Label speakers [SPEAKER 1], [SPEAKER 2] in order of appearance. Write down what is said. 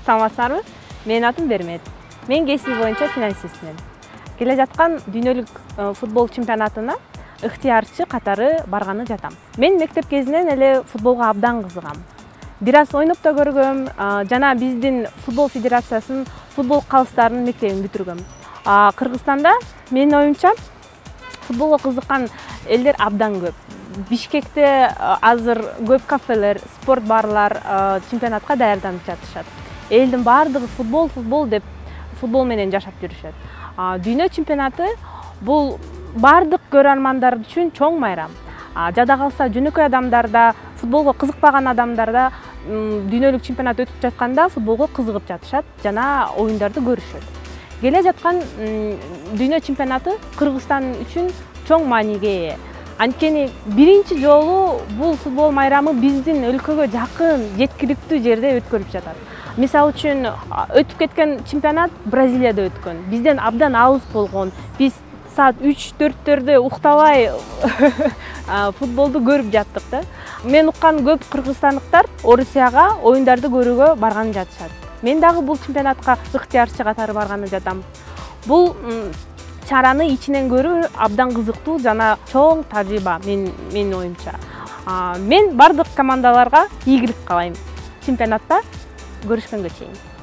[SPEAKER 1] Саламатсыздарбы? Менин атым Бермет. Мен кесиби боюнча финансистмин. Келе жаткан дүйнөлүк футбол чемпионатына ыктыярчы катары барганы жатам. Мен мектеп кезинен эле футболго абдан кызыгам. Бир аз ойноп да көргөм, жана биздин футбол федерациясынын футбол калыстарынын мектебин бүтүргөм. Кыргызстанда менин оюмча футболго кызыккан элдер абдан көп. Бишкекте азыр көп кафелер, спорт барлар чемпионатка даярданып жатышат. Элдин бардыгы футбол деп футбол менен жашап жүрүшөт. Дүйнө чемпионаты бул бардык көрөрмандар үчүн чоң майрам. Жада калса жөнөкөй адамдар да, футболго кызыкпаган адамдар да дүйнөлүк чемпионат өтүп жатканда футболго кызыгып жатышат жана оюндарды көрүшөт. Келе жаткан дүйнө чемпионаты Кыргызстан үчүн чоң мааниге ээ. Анткени биринчи жолу бул футбол майрамы биздин өлкөгө жакын, жеткиликтүү жерде өткөрүлүп жатат. Мисалы үчүн өтүп кеткен чемпионат Бразилияда өткөн. Бизден абдан алыс болгон. Биз саат 3-4-төрдө уктабай футболду көрүп жаттык да. Мен уккан көп кыргызстандыктар Орусияга оюндарды көрүүгө барганы жатышат. Мен дагы бул чемпионатка ыктыярчы катары барганы жатам. Бул чараны ичинен көрүү абдан кызыктуу жана чоң тажрыйба менин оюмча. Мен бардык командаларга ийгилик каалайм. Чемпионатта көрүшкөнгө чейин.